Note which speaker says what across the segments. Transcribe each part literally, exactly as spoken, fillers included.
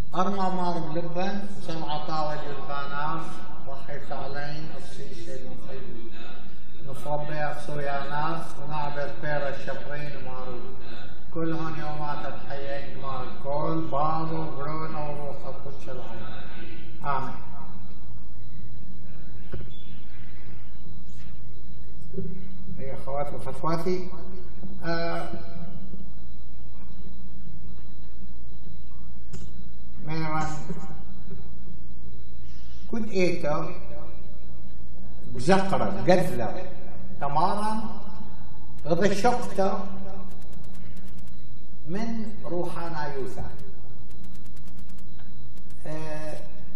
Speaker 1: أرمى مار بلبن سبعة طاول الباناف وحي فعلين السيسي المخيم نفربي أخصوياناس ونعبر بير الشفرين ومعروف كل هون يومات تحييك مع الكل بابو برونو وروح القدس العظيم آمين. يا أخواتي وأخواتي آه ميران كنت إيتا بزقرة قذلة تمارا غشقت من روحانا يوثا أه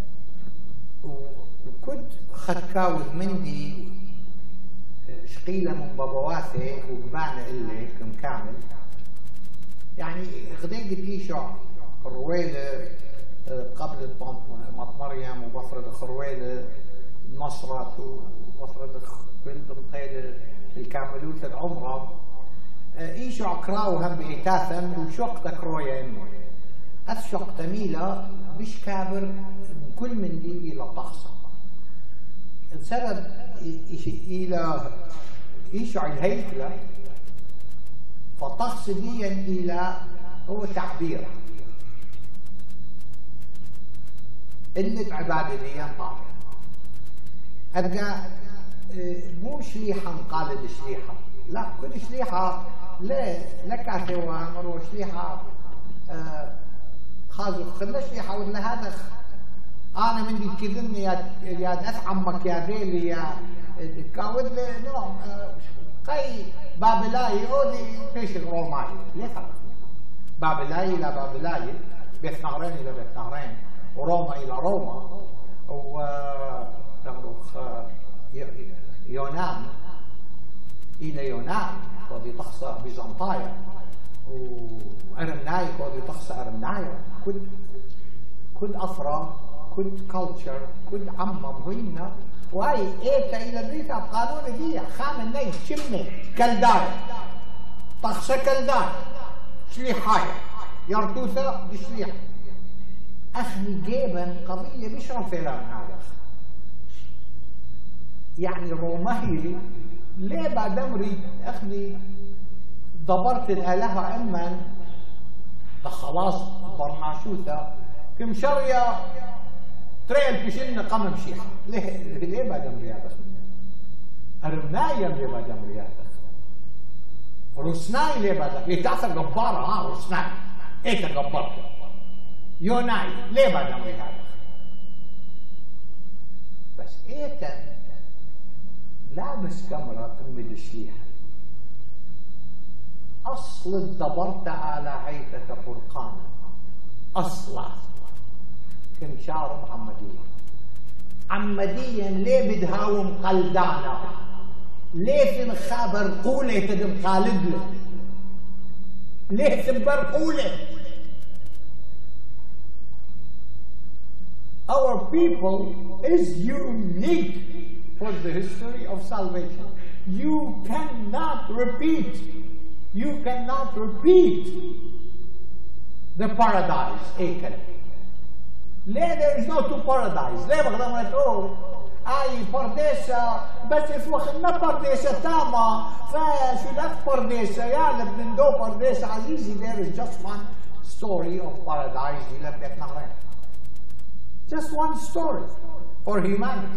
Speaker 1: وكنت خكاوذ مندي شقيلة من بابواتي وبانا اللي كم كامل يعني غديق ديشع الرويلة قبل مط مريم وبفرد خرويلة نصرت وبفرد بنت مطيلة الكاملوت العمرة ايشو عكراو هم بإيتاثم وشوق تكرويا امه أثشق تميلة بش كابر كل من دي إلى طخصة السبب إلى ايشو الهيكلة فطخص ديا إلى هو تعبير اللي بعبادة ديا طابع أبقى مو شليحة مقالد شليحة لا كل شليحة لا لك حوامر وشليحة آه خازو خلا شليحة ولا هذا أنا من دي كذني يا يا أث عمك يا ذيلي يا كاود لي نوم قي بابلاي أودي فيش الروماي ليه فرق بابلاي إلى بابلاي بيت نهرين إلى بيت نهرين وروما إلى روما و يونان إلى يونان ودي تخصى بيزنطايا وأرمناي ودي تخصى أرمنايا كل كل أفرا كل كلتشر كل عمة مهمة وهي إيتا إلى بريتا قانون دي خام الناي شمي كالدار تخصى كالدار شليحايا يرتوثا بشليح أخني جيبا قضية مش رفيران هذا يعني روماهي ليه بعد امري اخلي دبرت الالهه اما خلاص برناشوثه كم شريه تريل بشن قم مشيخه ليه ليه بعد امري هذا ارمنايم ليه بعد امري هذا روسناي ليه بعد امري تعرف جباره ها روسناي ايه جبرت يوناي ليه بعد امري هذا بس ايه لابس كاميرا امد شليحة اصل الدبرت على عيتة فرقان اصلا كم شعر محمدية عمديا ليه بدهاوم قلدانا ليه تنخابر قولة تدم قالد له ليه تنبر قولة our people is unique for the history of salvation. You cannot repeat, you cannot repeat the paradise. There is no two paradise. ليه بقدر تقول أي paradise بس إخوة paradise تامة فشو لا paradise يا لبن دو paradise عزيزي. There is just one story of paradise. Just one story for humanity.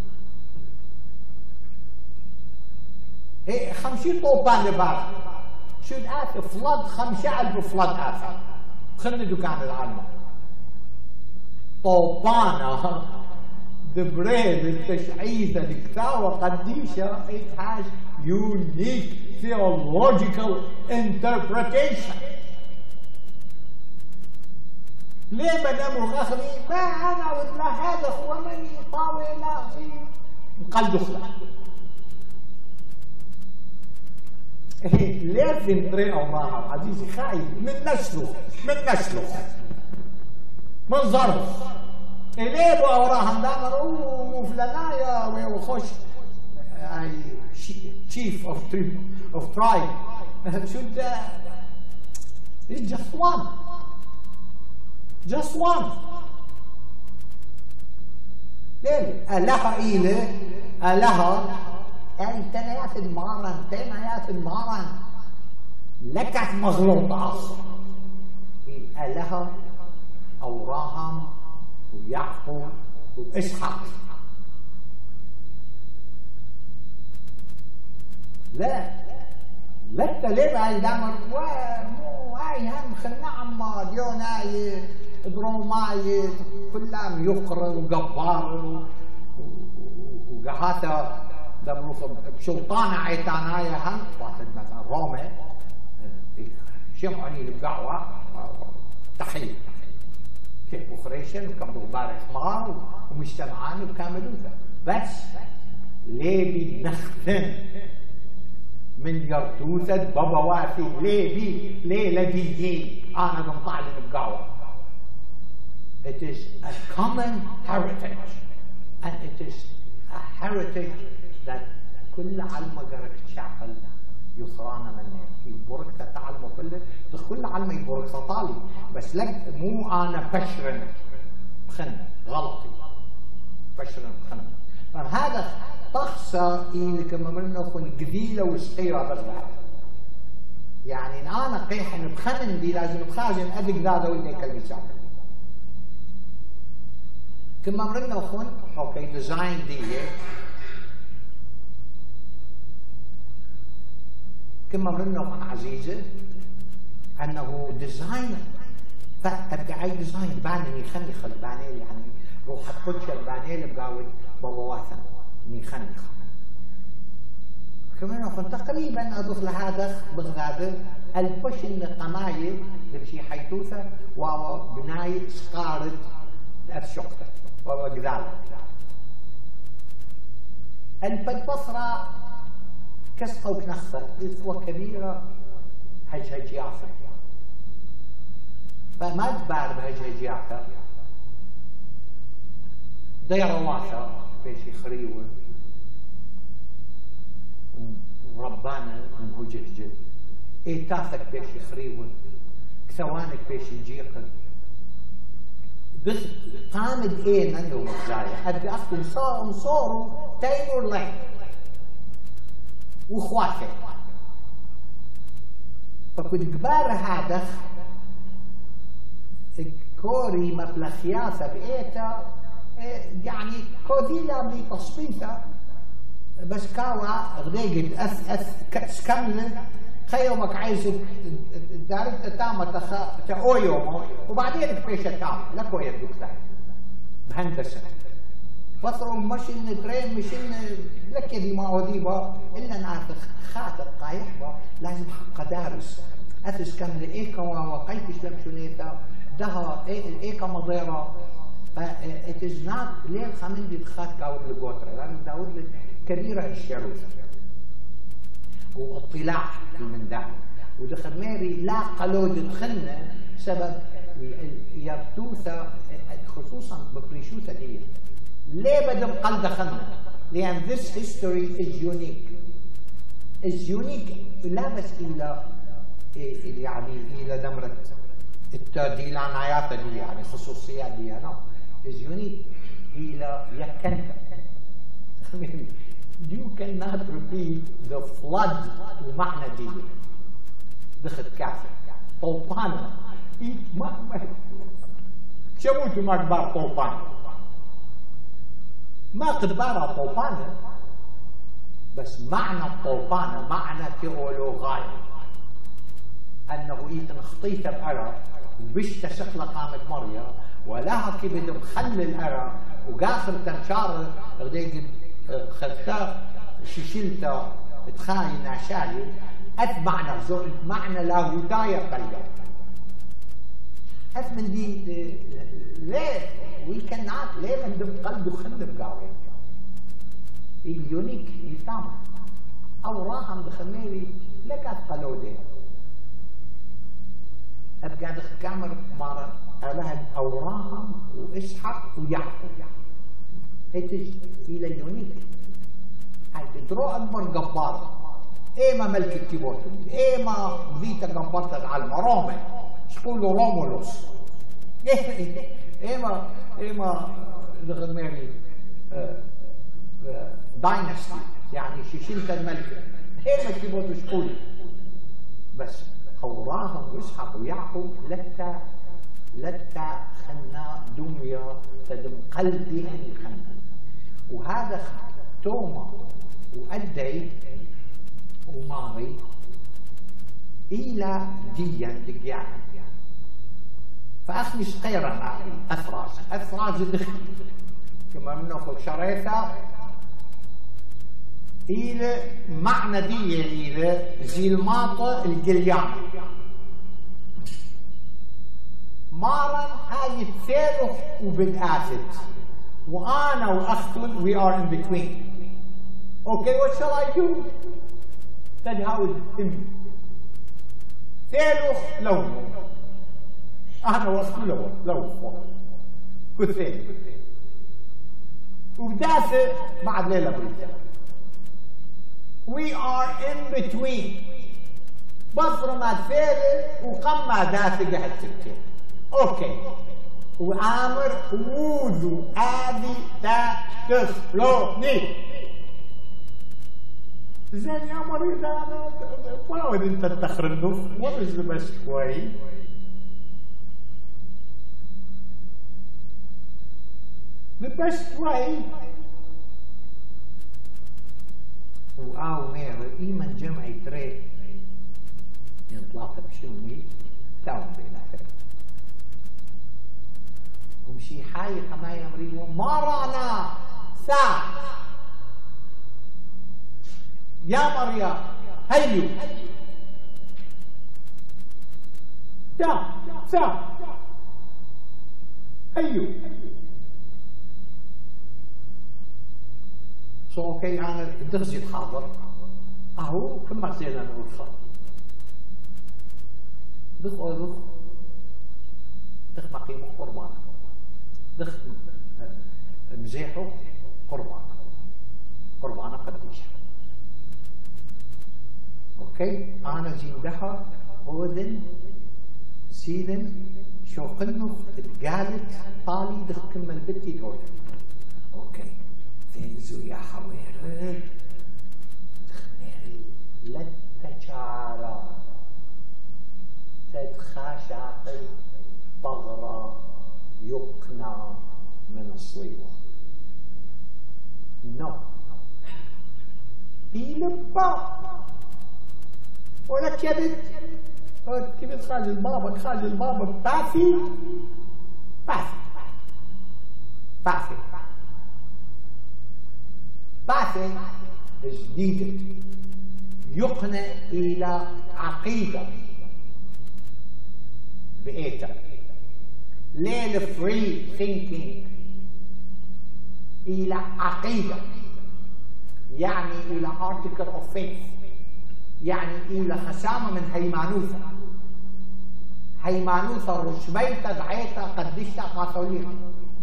Speaker 1: إيه خمسين طوبان لبعض شو الآت فلاد خمسة ألف فلاد آثر خلنا دكان العالم طوبانة دبريد التشعيثة الكتاوة قديشة it has unique theological interpretation. ليه بدأ أخري ما أنا ولا هذا هو من طاولة في قلب دخلة لازم طريقه معها عزيزي خايف من نسله من نسله من ظرف ليه بقى وراها دامر اوه فلانايا وخش اي chief of tribe of tribe should uh, it's just one just one. ليه؟ ألها إيله ألها أي تنايات المارن تنايات المارن لكت مغلوط عصر ألها أوراهم ويعقوب وإسحاق. لا لا تلعب على الدمر ومو هاي هم خلنا عما ديوناي دروماي كلهم يقر وجبار وقهاتا دمروف بشلطانة عيتانايا هم واحد مثلا روما شمعني القهوة تحية كيف بخريشن وكملوا بارك مار ومجتمعان وكاملوا بس ليه بنختم من يرتوثة بابا وافي ليه بي ليه لديين أنا بمطعلن بقاوة. It is a common heritage and it is a heritage that كل علمة قرك تشعقل يصرانا منه يبورك تتعلمه كله بس كل علمة يبورك سطالي بس لك مو أنا بشرن بخن غلطي بشرن بخن. فهذا تخسى إلي كما مرنا خن قذيلة وسقيرة بالله يعني أنا قيحن بخمن دي لازم بخاجن أدق ذا ولي كلمة شاكر كما مرنا خن أوكي ديزاين دي كما مرنا خن عزيزة أنه ديزاين فأبقى أي ديزاين باني خلي خل باني يعني روح القدس باني بقاول بابواثا نيخنخ كمان أخذ تقريبا أضيف لهذا بغداد البشن قماية بمشي حيثوثة وبناية سقارد الشقة وغدال البد بصرة كسقة وكنخة إثوة كبيرة هج هجياثة فما تبار بهج هجياثة ديرة واثة بيشي خريوة وربانا من هجهجة ايه تاثك بيشي خريوة كثوانك بيشي جيقة بس قامد ايه من يوم الزايا ادي اخذ صار مصوروا تيمور لين واخواته فكنت كبار هذا كوري مبلخياثة بإيتا يعني كوديلا بتصفيفة بس كاوا غديقت أث أث كاملة خيومك عايزك دارت تامة تأويوم وبعدين بيشة تام لكو يدوك ذلك بهندسة فصلوا مشين ترين مشين لك يدي ما وديبا إلا نعرف خاطر قايحبا لازم حق دارس أثس كاملة إيه كوا وقيتش لك شنيتا دها إيه كما ضيرة it is not ليه الخامن دي تخاك داود لقوترة لأن داود كبيرة الشروف واطلاع من ده ودخل ماري لا قلود دخلنا سبب يرتوثة خصوصا ببريشوثة دي ليه بدم قل دخلنا لأن this history is unique is unique لا بس إلى يعني إلى دمرة التديلانيات دي يعني خصوصيات دي أنا is unique إلى يكنت you cannot repeat the flood ومعنى دي دخل كافر طوفان ما ما شموتوا ما كبار طوفان ما كبار طوفان بس معنى الطوفان معنى تيولوغاي انه ايتن خطيته بأرى وبشت شكله قامت مريم ولها كبد مخلل الأرى وقاخر تنشار غديق خلتا ششلتا تخاين عشالي أتبعنا زول معنى لاهوتايا قلبا أثمن دي ليه we cannot ليه من دم قلب وخلب قاوي اليونيك يتام أو راهم بخميري لك أتقلودي أبقى دخل كامر مرة ألهد أوراهم وإسحق ويعقوب هيتج إلى اليونيك هاي تدرو أكبر جبار إيما ملك التيبوت إيما فيتا جبارة العالم روما شقولوا رومولوس إما إما دغميري داينستي يعني شيشنتا الملكة إما كيبوتو شقول بس قوراهم يسحق ويعقوب لتا لتا خنا دمية تدم قلبي أني خنا وهذا توما وأدي وماري إلى ديا دقيانا فأخمش قيرا أفراز أفراز الدخل كما منوخ شريطة إلى معنى دي إلى زي الماطة القليان مارا هاي الثالث وبالآفت وأنا وأختل we are in between okay what shall I do تجاوز إمي ثالث لونه أنا وأختل له لونه كثير وبدافع بعد ليلة بريدة we are in between بصر ما ثالث وقم ما دافع قاعد تبكي اوكي وآمر وودو آدي تا تسلوني زين يا مريض انا واود انت تخرنف ومش بس شوي بس شوي وآو مير إيمن جمعي تري ينطلق بشوني تاون بينا ومشي حي كما يمري مرنا سا يا مريم هيو تا سا هيو سو اوكي انا درجي حاضر اهو كما زينا نقول خير دخ دخ دخ مقيمه قربان دخ مزيحه قربان قربانه قديش اوكي انا زيندها اذن سيدن شو قلنو قالت طالي دخ كمل بتي الاول اوكي فينزو يا حوير دخنيري للتجارة تتخاشعقي بغرة يقنع من الصيوة نو بيلبا ولا كبت كبت خارج البابا خارج البابا بافي بافي بافي بافي جديدة يقنع إلى عقيدة بإيتا ليه الفري ثينكينج إلى عقيدة يعني إلى article of faith يعني إلى خسامة من هيمانوثة هيمانوثة رشبيتها دعيتها قدشتها قاثوليها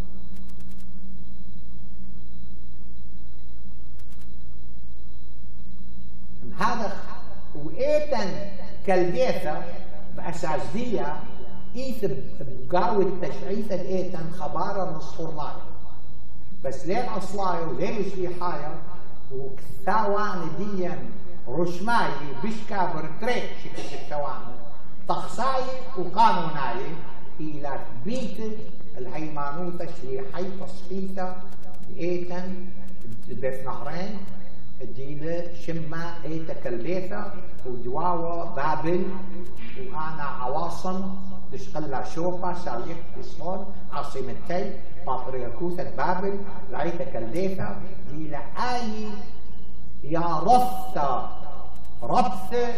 Speaker 1: هذا وإيتن كالجيثة بأساسية إيث بقاوة تشعيث الإيتن خبارة نصفر بس ليه أصلاي وليه شليحايا وكثاوان ديا رشماي بشكابر تريك شكل الثوان تخصاي وقانوناي إلى بيت الهيمانوثة شليحي تصفيثة إيتن بث نهرين الديلة شمة ايتا كالبيثة ودواوة بابل وانا عواصم تشغلها شوفة شاليق بصول عاصمتي بطريقوثة بابل لعيتا كالبيثة ديلة اي يا رثة ربثة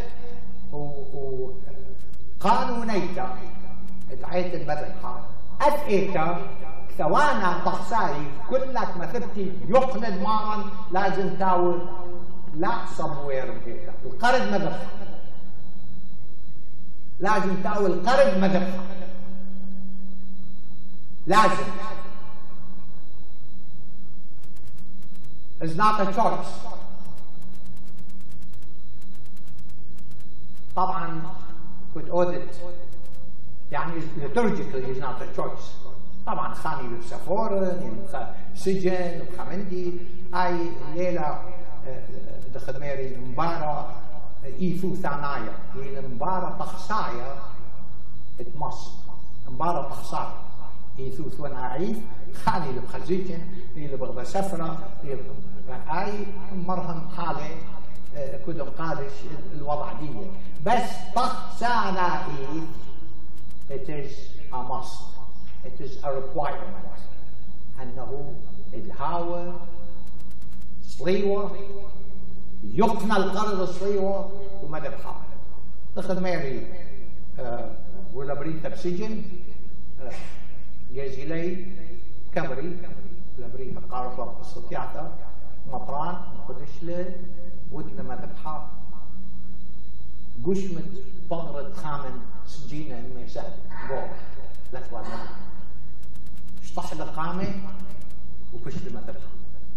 Speaker 1: وقانونيتا دعيت المدرحة افئتا ثوانا تخساري كلك ما تبكي يقند مارا لازم تاول لا صبوير بهيك القرض مدرسة لازم تاول قرض مدرسة لازم It's not a choice طبعا كنت أودت يعني liturgically is not a choice. طبعا خاني بسفورن سجن بخمندي هاي الليله دخميري مباراه ايثو ثانايا هي مباراه تخصايا اتمص مباراه تخصايا ايثو ثناعي خاني بخزيجن اللي بغدا سفره هاي مرهم حاله كدم قادش الوضع دي بس تخصانا ايث it is a must. It is a requirement. أنه الهاوى صليوة يقنى القرض صليوة ومذبحها. تاخذ ماري أه ولا بريتا بسجن أه يزيلي كبري ولا بريتا قارفة قصتياتا مطران قدش له ودنا مذبحها قشمت طغرة خامن سجينة الميساد روح لا تطلع اشطح لقامة وفشل ما تبقى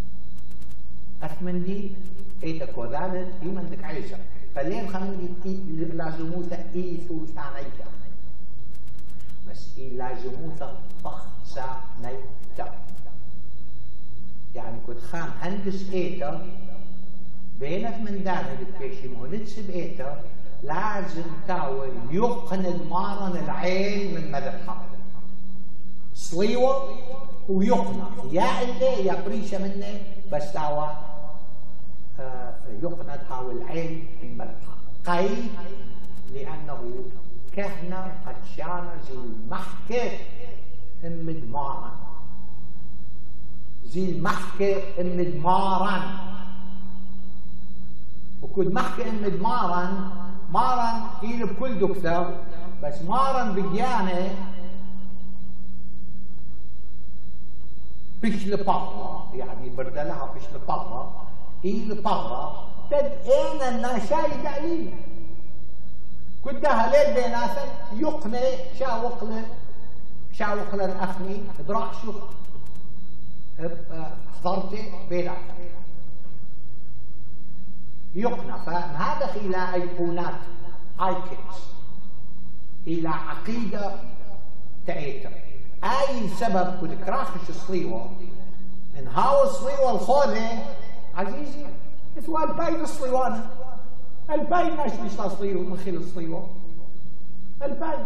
Speaker 1: أثمن دي ايتك وذالت إيمان دك عيسى فلين خمين دي لازموتا إيثو ثانيتا بس إي لازموتا طخ ثانيتا يعني كنت خام هندس ايتا بينك من دانا بكيشي مهندس بإيتا لازم تاول يقند مارن العين من مذبحها صليوة ويقنع يا اللي يا بريشة منه بس تاوى آه يقند تاول العين من مذبحها قيد لأنه كهنة قد شان زي المحكة مدمارا زي المحكة مدمارا وكل محكة مدمارا مارن إيل بكل دكتور بس مارن بجيانه بيش لبغة يعني بردلها بيش لبغة إيل بغة تد إينا الناشاي دعليل كدها ليل بيناثن يقني شاوقل شاوقل الأخني ادراع شو حضرتي بيناثن يقنع فهذا إلى أيقونات ايكونز إلى عقيدة تأيتا أي سبب كل كراخش الصليوة إن هاو الصليوة الخوذة عزيزي إثوى الباين الصليوانة الباين ناش بيشتا صليوة من خيل الصليوة الباين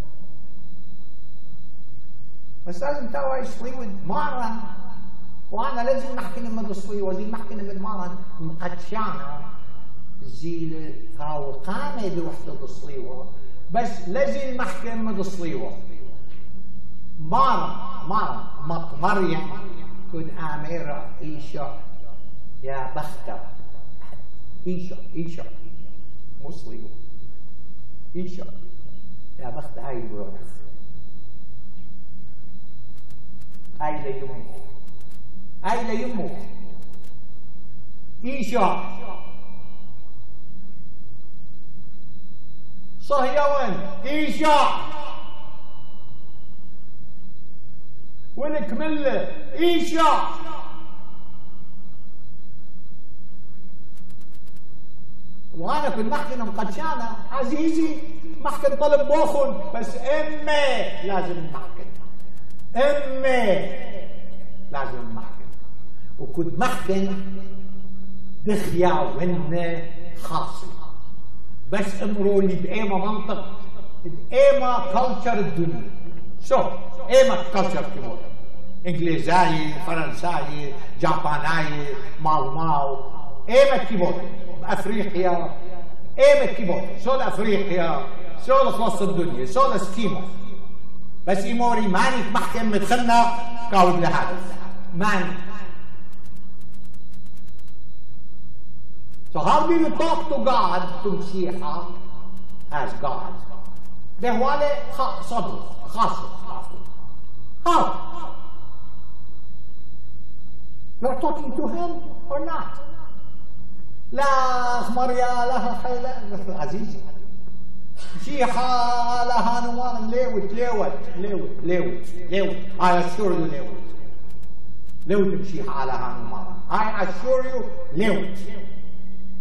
Speaker 1: بس لازم تاوي صليوة مارن وانا لازم نحكي من الصليوة زي نحكي من مارن مقدشانة زي هاو قامة بوحدة الصليوة بس لازم نحكي من الصليوة مارن مارن مط مريم كن آميرة إيشا يا بختة إيشا إيشا مو صليوة إيشا يا بختة هاي بروح هاي ليمو هاي ليمو إيشا صهيون إيشا ونكمله إيشا وانا كنت محكي مقدشانة عزيزي محكي طلب بوخن بس امي لازم محكي امي لازم محكي وكنت محكي دخيا ون خاصي بس امروني بأيما منطق بأيما كلتشر الدنيا شو أيما كلتشر كيموت انجليزاي فرنساي جاباناي ماو ماو أيما كيموت افريقيا ايمت كيبوت سول افريقيا سول خلاص الدنيا سول سكيمو بس ايموري ماني محكم مدخلنا كاود لهذا ماني so how do you talk to God to Messiah as God بهوالي صدر خاصة how you're talking to him or not لا خمريا لها حيلة عزيزي شيحة لها نوان ليوت ليوت ليوت ليوت ليوت I assure you ليوت ليوت مشيحة لها نوان I assure you ليوت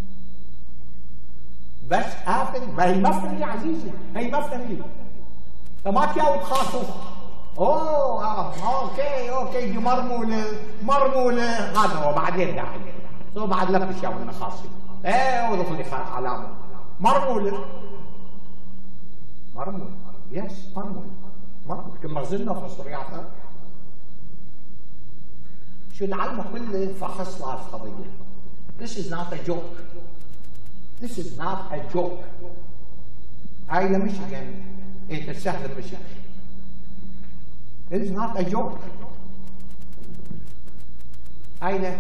Speaker 1: بس آفن ما هي مفهم لي عزيزي هي مفهم لي ما تياو تخافوا. اوه اه اوكي اوكي دي مرموله مرموله هذا هو بعدين داعي سو بعد لبش يا ابن خاصي ايه وضف لي علامه مرموله مرموله يس مرموله مرموله كما زلنا في الصريعه شو العلم كله فحص لها القضيه. This is not a joke. This is not a joke. هاي لميشيغان ايه تسهل ميشيغان. It is not a joke. هاي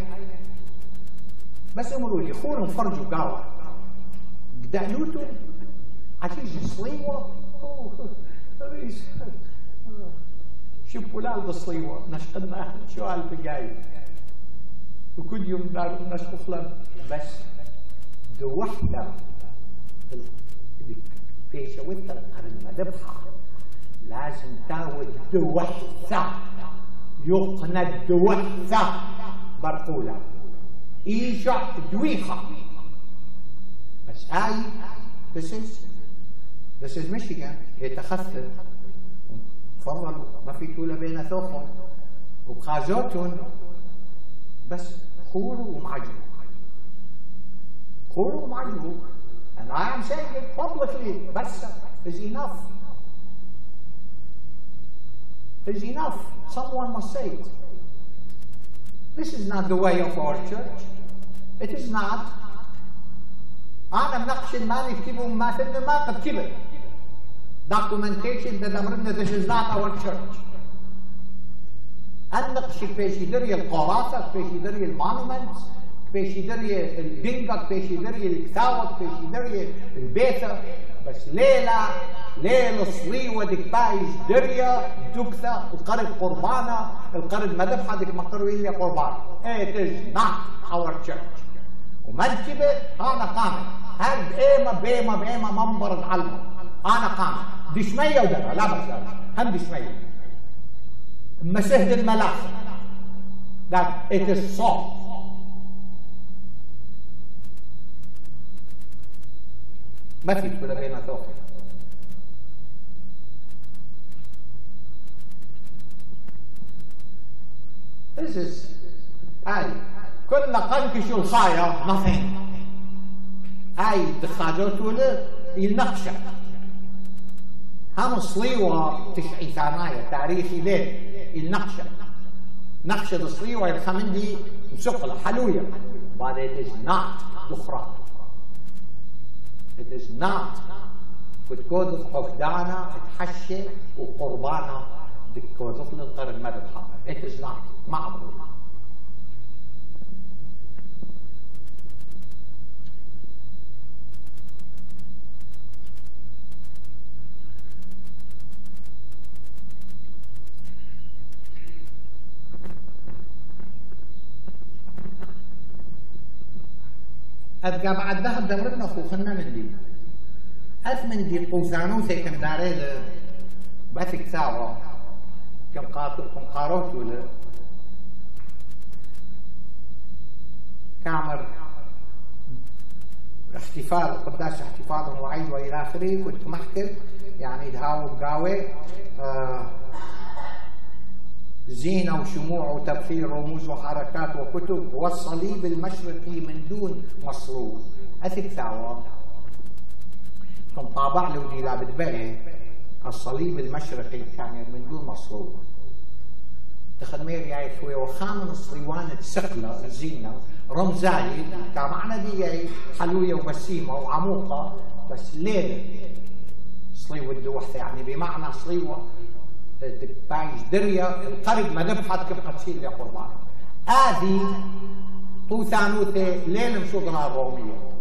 Speaker 1: بس يقولوا لي خون فرجوا قاوة قدعنوتو عتيجي صليوة شوفوا لا بالصليوة نشقنا شو هالبقاي وكل يوم دار نشقفلن بس دو وحدة في شويتر قرن مذبحة لازم تاود دو وحدة يقند دو وحدة برقولة إيجا دويخة بس هاي this is this is Michigan يتخفف فرلوا ما في طولة بين ثوقهم وبخازوتهم بس خوروا ومعجبوا خوروا ومعجبوا and I am saying it publicly بس is enough is enough someone must say it. This is not the way of our church. It is not. أنا مناقش ما نكتبه ما فينا ما كتبه. Documentation that أمرنا this is not our church. النقش كيفاش يدري القراصة كيفاش يدري المونومنتس كيفاش يدري الدنقة كيفاش يدري الكثاوة كيفاش يدري البيثة بس ليلة ليلة صليوة ديك بايش دريا دكثة القرد قربانة القرد مذبحة ديك مقروين لي قربان. It is not our church. ومنكبة أنا قامت هاد إيمة بإيمة بإيمة منبر العلمة أنا قامت دشمية ودرا لا بس هم دشمية مسهد الملاك that it is so. ما في كل بين ثوق This is هاي كنا قنكشوا الخاية nothing هاي دخاجوت ولا ينقشة هم صليوة تشعي ثانايا تاريخي ليه النقشة نقشة الصليوة الخمندي مسقلة حلوية but it is not دخران it is not بتكوذف عقدانا تحشي وقربانا بتكوذف للقرن ما تتحمل it is not معبود. أبقى بعد ذهب دورنا خوخنا من دي أثمن دي قوزانوثي كم داري بثك ثاوة كم قاروت ولا كامر احتفال قداش احتفال وعيد والى اخره كنت محكي يعني دهاو قاوي آه زينة وشموع وتبخير رموز وحركات وكتب والصليب المشرقي من دون مصلوب أثك ثاوة كان طابع له دي لابد بقى الصليب المشرقي كان من دون مصلوب تخدمير يا اخوي وخامن الصليوان الثقلة الزينة رمزاي كان معنى دي حلوية وبسيمة وعموقة بس ليلة صليوة الدوحة يعني بمعنى صليوة بايش دريا القرب ما دفحت كيف تصير لي قربان هذه طوثانوثة ليل مشوطنا الرومية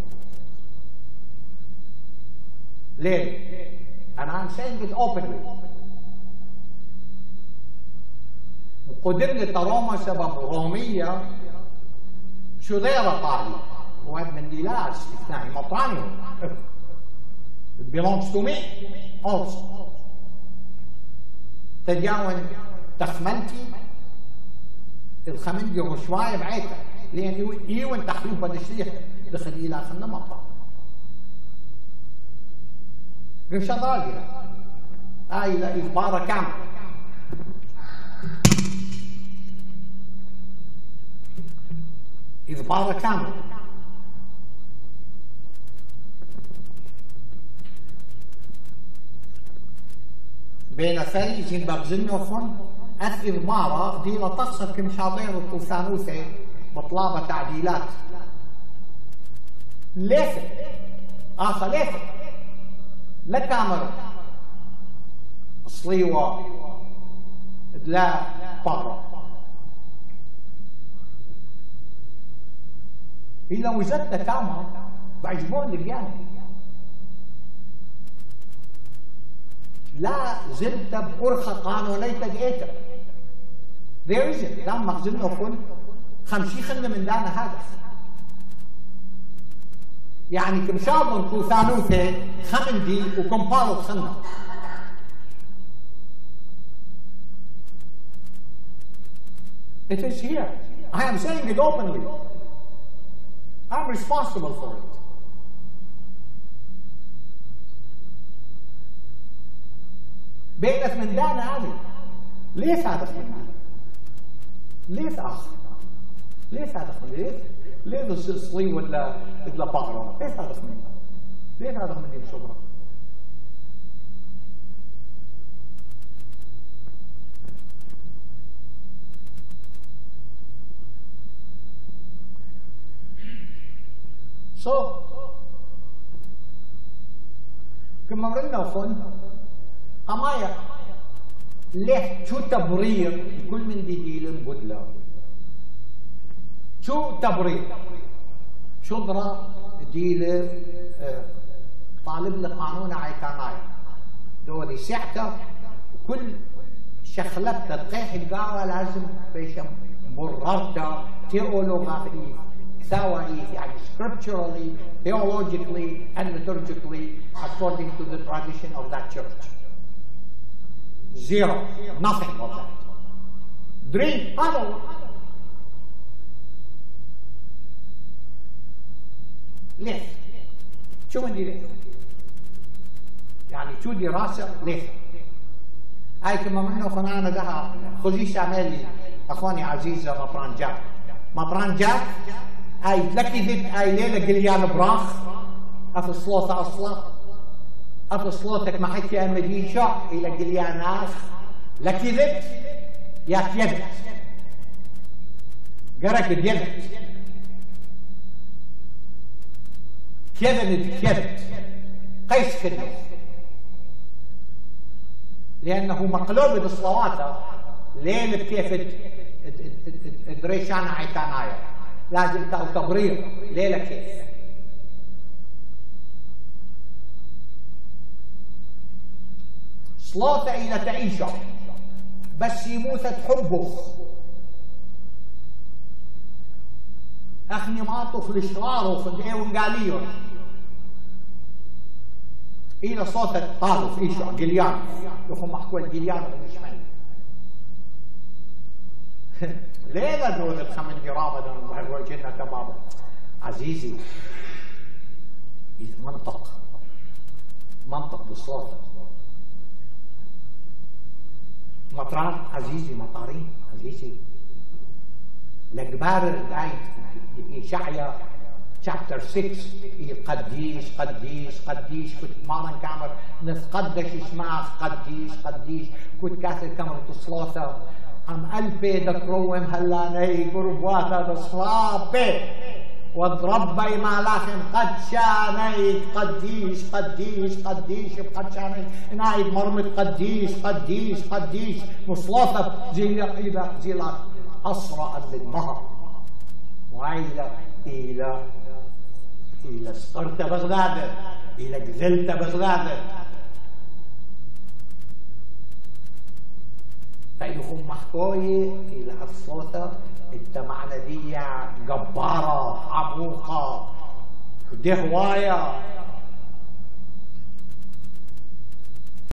Speaker 1: ليل and I'm saying it openly وقدر لي تروما سبب رومية شو ضيرة طالي وهذا من ديلاس اثنائي مطاني it belongs to me also تجاون تخمنتي الخمندي وشواية بعيتها لأن يوين تحلوب بدشريح دخل إلى خلنا مطعم قمشة ضاقرة هاي إلى إذبارة كامل. إذبارة كامل. بين ثري جين بابزنوفن أث إذبارة دي لتقصد كم شاطير الطوثانوثة بطلابة تعديلات. ليثة آخر ليثة لا كامل صليوة لا طارة. إذا وجدت كامل بعجبون الجانب لا زلت بأرخى قانونية جئت. There isn't. دام مخزنه فن خمشي خلنا من دانا هذا. يعني كم شاطن كوثانوثة خمندي وكمبارو خلنا. It is here. I am saying it openly. I'm responsible for it. بينك من دانا هذه. ليه صادق منها؟ ليه صادق؟ ليه صادق منها؟ ليه؟ ليه صلي ولا ولا بقرة؟ ليه صادق منها؟ ليه صادق مني بشبرة؟ So كما مرنا فن أمايا ليه شو تبرير كل من دي ديلن بدلة شو تبرير شبرا ديلة طالب لقانون عيتانايا دولي سعته كل شخلتها تقيح القاوة لازم فيش بررتها تيولوغافي ثوائي يعني scripturally, theologically and liturgically according to the tradition of that church. Zero. Nothing of that. Dream. هذا هو. ليش؟ شو من دي ليش؟ يعني شو دراسة ليش؟ هاي كما منه خنانا ده خذي شاملي أخواني عزيزة مطران جاك. مطران جاك هاي تلكذت هاي ليلة قليان براخ أف صلوته أصلا أف صلوتك ما حكي أمدين شع إلى قليان آخ لكذت يا كيدت قرك ديدت كيدت كيدت قيس كدت لأنه مقلوب بصلواته ليلة كيف دريشان عيتانايا لازم تاو تبرير ليلة كيف صلاة إلى تعيشه بس يموت حبه أخني ماطف لشراره في الإيوانجاليون إلى صوت طالف إيشو قليان يخم محكوة قليان ومشمل ليه دول الخمن جرامة دون جنة كبابة عزيزي منطق منطق بالصوت مطران عزيزي مطارين عزيزي الأكبار الآية إشعيا chapter six قديش قديش قديش كنت ماما كامر نتقدش اسمع قديش قديش كنت كاسر كامر تصلاثة عم ألبي دكروهم هلاني قربواتا تصلابي واضربي مالاخن قد شانيك قديش قديش قديش قد شانيك نايد مرمت قديش قديش قديش مصلاثة زي إلى زي لا أسرع للنهر وإلى إلى إلى سقرت بغداد إلى جزلت بغداد فيهم محكوية إلى الصوتة التمعنذية جبارة عموقة دي هواية